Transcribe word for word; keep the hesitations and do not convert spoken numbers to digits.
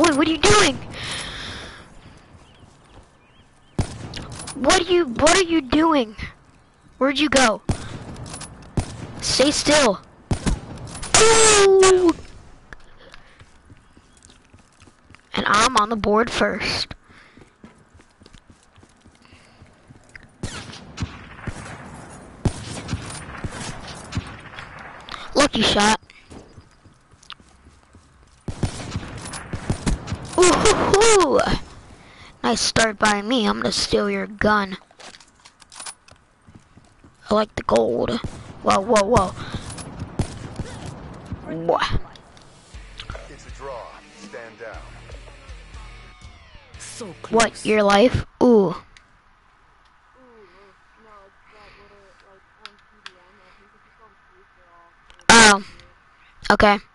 boy, what are you doing? What are you, what are you doing? Where'd you go? Stay still. Ooh. And I'm on the board first. Lucky shot. Ooh, nice start by me. I'm gonna steal your gun. I like the gold. Whoa, whoa, whoa. What? It's a draw. Stand down. So close. What? Your life? Ooh. Oh. Okay.